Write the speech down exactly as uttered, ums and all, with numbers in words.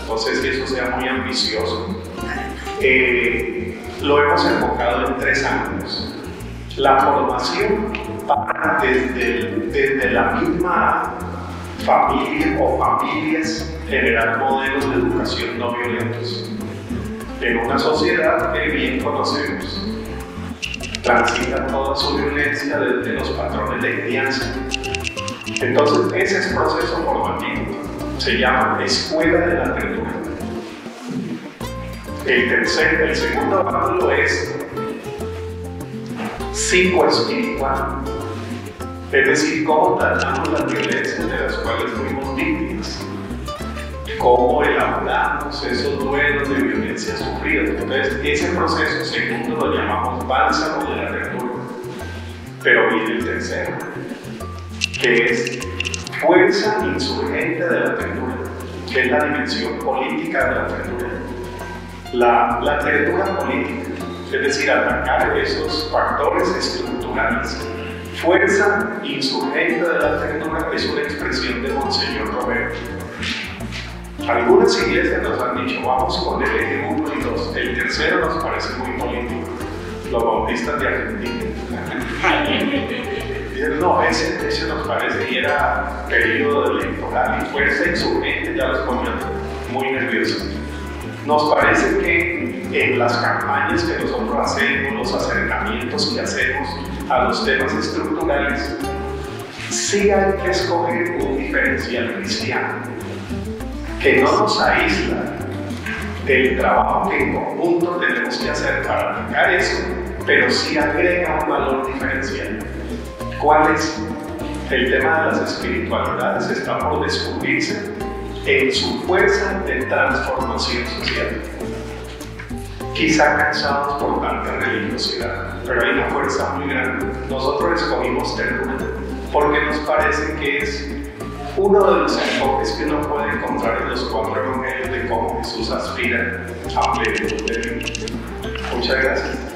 no sé si eso sea muy ambicioso. Eh, lo hemos enfocado en tres ángulos. La formación para desde, desde la misma familia o familias generar modelos de educación no violentos. En una sociedad que bien conocemos, transita toda su violencia desde los patrones de crianza. Entonces, ese es proceso formativo. Se llama escuela de la ternura. El tercer, el segundo ángulo es psicoespiritual. Es decir, cómo tratamos las violencias de las cuales fuimos víctimas. Cómo elaboramos esos duelos de violencia sufridos. Entonces, ese proceso segundo lo llamamos bálsamo de la ternura. Pero viene el tercero, que es fuerza insurgente de la ternura, que es la dimensión política de la ternura. La, la ternura política, es decir, atacar esos factores estructurales. Fuerza insurgente de la ternura es una expresión de Monseñor Romero. Algunas iglesias nos han dicho, vamos con el eje uno y dos. El tercero nos parece muy político. Los bautistas de Argentina. Dicen, no, ese, ese nos parece y era periodo electoral y fuerza insurgente ya los ponían muy nerviosos. Nos parece que en las campañas que nosotros hacemos, los acercamientos que hacemos a los temas estructurales, sí hay que escoger un diferencial cristiano que no nos aísla del trabajo que en conjunto tenemos que hacer para atacar eso, pero sí agrega un valor diferencial. ¿Cuál es? El tema de las espiritualidades está por descubrirse en su fuerza de transformación social. Quizá cansados por tanta religiosidad, pero hay una fuerza muy grande. Plenitud escogimos ternura porque nos parece que es uno de los enfoques que uno puede encontrar en los cuatro evangelios de cómo Jesús aspira a plenitud de vida. Muchas gracias.